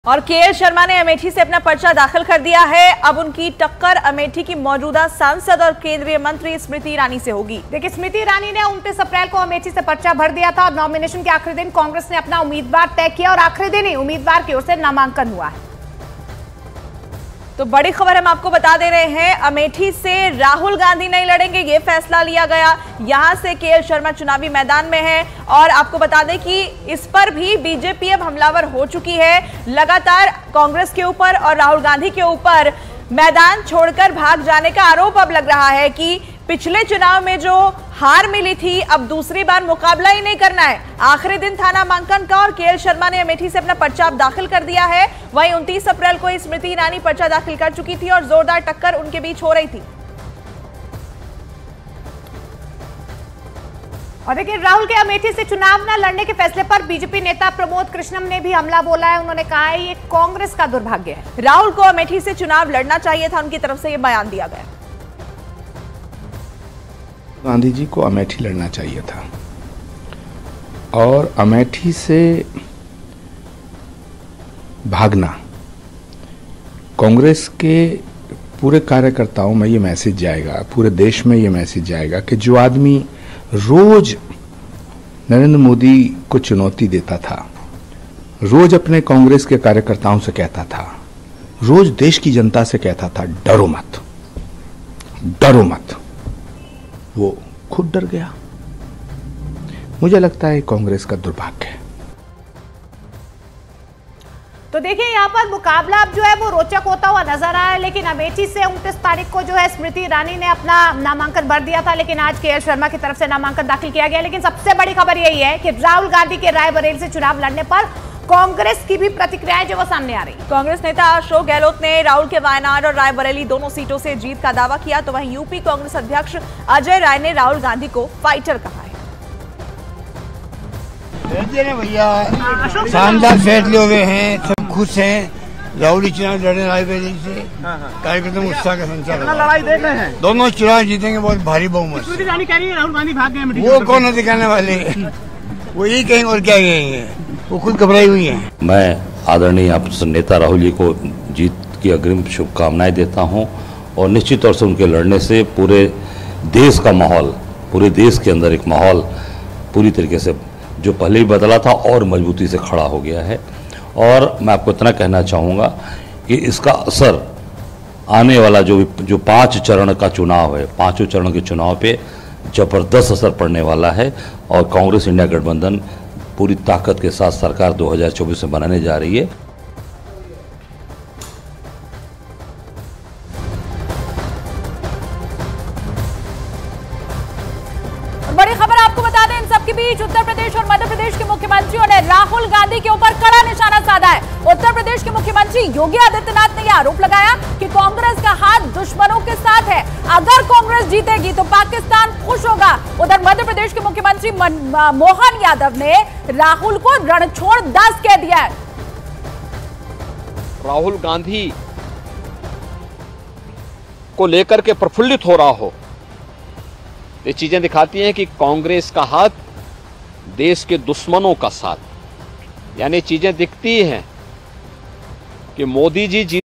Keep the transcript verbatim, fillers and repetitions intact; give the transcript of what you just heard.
और केएल शर्मा ने अमेठी से अपना पर्चा दाखिल कर दिया है। अब उनकी टक्कर अमेठी की मौजूदा सांसद और केंद्रीय मंत्री स्मृति ईरानी से होगी। देखिए, स्मृति ईरानी ने उनतीस अप्रैल को अमेठी से पर्चा भर दिया था और नॉमिनेशन के आखिरी दिन कांग्रेस ने अपना उम्मीदवार तय किया और आखिरी दिन ही उम्मीदवार की ओर से नामांकन हुआ है। तो बड़ी खबर हम आपको बता दे रहे हैं, अमेठी से राहुल गांधी नहीं लड़ेंगे, ये फैसला लिया गया। यहां से केएल शर्मा चुनावी मैदान में है और आपको बता दें कि इस पर भी बीजेपी अब हमलावर हो चुकी है। लगातार कांग्रेस के ऊपर और राहुल गांधी के ऊपर मैदान छोड़कर भाग जाने का आरोप अब लग रहा है कि पिछले चुनाव में जो हार मिली थी, अब दूसरी बार मुकाबला ही नहीं करना है। आखिरी दिन था नामांकन का और केएल शर्मा ने अमेठी से अपना पर्चा दाखिल कर दिया है। वहीं उनतीस अप्रैल को स्मृति ईरानी पर्चा दाखिल कर चुकी थी और जोरदार टक्कर उनके बीच हो रही थी। और देखिए, राहुल के अमेठी से चुनाव न लड़ने के फैसले पर बीजेपी नेता प्रमोद कृष्णम ने भी हमला बोला है। उन्होंने कहा है ये कांग्रेस का दुर्भाग्य है। राहुल को अमेठी से चुनाव लड़ना चाहिए था, उनकी तरफ से यह बयान दिया गया। गांधी जी को अमेठी लड़ना चाहिए था और अमेठी से भागना कांग्रेस के पूरे कार्यकर्ताओं में ये मैसेज जाएगा, पूरे देश में ये मैसेज जाएगा कि जो आदमी रोज नरेंद्र मोदी को चुनौती देता था, रोज अपने कांग्रेस के कार्यकर्ताओं से कहता था, रोज देश की जनता से कहता था डरो मत, डरो मत, वो खुद डर गया। मुझे लगता है कांग्रेस का दुर्भाग्य है। तो देखिए, यहाँ पर मुकाबला अब जो है वो रोचक होता हुआ नजर आ रहा है। लेकिन अमेठी से उनतीस तारीख को जो है स्मृति ईरानी ने अपना नामांकन भर दिया था, लेकिन आज केएल शर्मा की तरफ से नामांकन दाखिल किया गया। लेकिन सबसे बड़ी खबर यही है कि राहुल गांधी के रायबरेली से चुनाव लड़ने पर कांग्रेस की भी प्रतिक्रियाएं जो वो सामने आ रही है। कांग्रेस नेता अशोक गहलोत ने राहुल के वायनाड और रायबरेली दोनों सीटों से जीत का दावा किया, तो वहीं यूपी कांग्रेस अध्यक्ष अजय राय ने राहुल गांधी को फाइटर कहा है। भैया शानदार फैसले हुए हैं, सब खुश हैं। राहुल चुनाव लड़ने रायबरेली से कार्यकर्ता उत्साह का संचार, लड़ाई देख रहे हैं। दोनों चुनाव जीतेंगे बहुत भारी बहुमत। राहुल गांधी भाग गए, वो कौन है दिखाने वाले, वो यही कहेंगे और क्या कहेंगे, वो खुद घबराई हुई है। मैं आदरणीय नेता राहुल जी को जीत की अग्रिम शुभकामनाएं देता हूं और निश्चित तौर से उनके लड़ने से पूरे देश का माहौल, पूरे देश के अंदर एक माहौल पूरी तरीके से जो पहले ही बदला था और मजबूती से खड़ा हो गया है। और मैं आपको इतना कहना चाहूँगा कि इसका असर आने वाला जो जो पाँच चरण का चुनाव है, पाँचों चरण के चुनाव पे जबरदस्त असर पड़ने वाला है और कांग्रेस इंडिया गठबंधन पूरी ताकत के साथ सरकार दो हज़ार चौबीस में बनाने जा रही है। बड़ी खबर आपको बता दें, इन सबके बीच उत्तर प्रदेश और मध्य प्रदेश के मुख्यमंत्रियों ने राहुल गांधी के ऊपर कड़ा निशाना साधा है। उत्तर प्रदेश के मुख्यमंत्री योगी आदित्यनाथ ने यह आरोप लगाया कि कांग्रेस का हाथ दुश्मनों के साथ है, अगर कांग्रेस जीतेगी तो पाकिस्तान खुश होगा। उधर मध्य प्रदेश के मुख्यमंत्री मोहन यादव ने राहुल को रणछोड़ दास कह दिया है। राहुल गांधी को लेकर के प्रफुल्लित हो रहा हो, ये चीजें दिखाती हैं कि कांग्रेस का हाथ देश के दुश्मनों का साथ, यानी चीजें दिखती हैं कि मोदी जी जीत